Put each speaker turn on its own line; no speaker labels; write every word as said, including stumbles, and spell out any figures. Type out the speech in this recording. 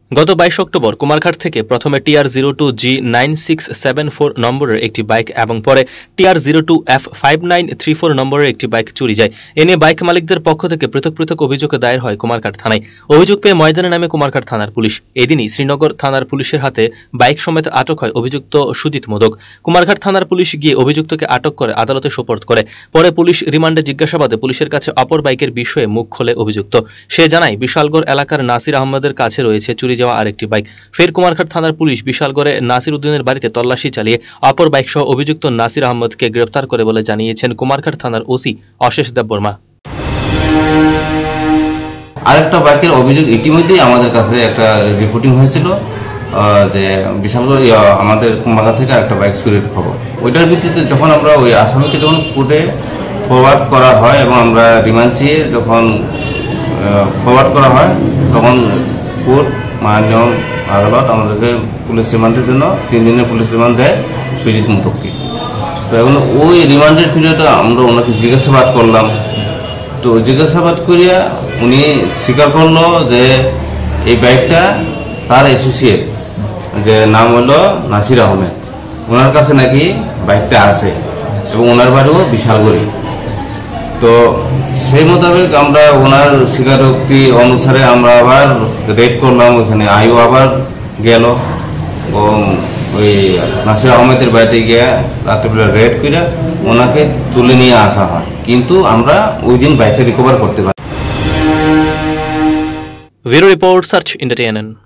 গত বাইশ অক্টোবর কুমারঘাট থেকে প্রথমে TR zero two G nine six seven four নম্বরের একটি বাইক এবং পরে TR zero two F five nine three four নম্বরের একটি বাইক চুরি যায়। এ নিয়ে বাইক মালিকদের পক্ষ থেকে পৃথক পৃথক অভিযোগ দায়ের হয় কুমারঘাট থানায়। অভিযোগ পেয়ে ময়দানে নামে কুমারঘাট থানার পুলিশ। এদিনই শ্রীনগর থানার পুলিশের হাতে বাইক সমেত আটক হয় অভিযুক্ত সুজিত মোদক। কুমারঘাট থানার পুলিশ গিয়ে অভিযুক্তকে আটক করে আদালতে সোপর্দ করে। পরে পুলিশ রিমান্ডে জিজ্ঞাসাবাদে পুলিশের কাছে অপর বাইকের বিষয়ে মুখ খোলে অভিযুক্ত। সে জানায় বিশালগড় এলাকার নাসির আহমেদের কাছে রয়েছে চুরি যাওয়া আরেকটি বাইক। ফের কুমারঘাট থানার পুলিশ বিশালগড়ে নাসির উদ্দিনের বাড়িতে তল্লাশি চালিয়ে অপর বাইক সহ অভিযুক্ত নাসির আহমেদকে গ্রেফতার করে বলে জানিয়েছেন কুমারঘাট থানার ওসি অশেষ দেববর্মা।
আরেকটা বাইকের অভিযোগ ইতিমধ্যেই আমাদের কাছে একটা রিপোর্টিং হয়েছিল যে বিশালগড় আমাদের কুমারঘাট থেকে একটা বাইক চুরির খবর। ওইটার ভিত্তিতে যখন আমরা ওই আসামিকে যখন কোর্টে ফরওয়ার্ড করা হয় এবং আমরা রিমান্ড চেয়ে যখন ফরওয়ার্ড করা হয় তখন কোর্ট মাননীয় আদালত আমাদেরকে পুলিশ রিমান্ডের জন্য তিন দিনের পুলিশ রিমান্ড দেয় সুজিত মোদককে। তো এখন ওই রিমান্ডের পিরিয়ডে আমরা ওনাকে জিজ্ঞাসাবাদ করলাম। তো জিজ্ঞাসাবাদ করিয়া উনি স্বীকার করলো যে এই বাইকটা তার অ্যাসোসিয়েট যে নাম হলো নাসির আহমেদ, ওনার কাছে নাকি বাইকটা আছে এবং ওনার বাড়িও বিশালগড়ি। তো সেই মোতাবেক আমরা ওনার স্বীকারোক্তি অনুসারে আমরা আবার রেড করলাম, ওইখানে আয়ু আবার গেল ওই নাসির আহমেদের বাড়িতে গিয়ে রাত্রিবেলা রেড করে ওনাকে তুলে নিয়ে আসা হয়, কিন্তু আমরা ওই দিন বাইকটা রিকভার করতে পারি।
Bureau report search entertainment.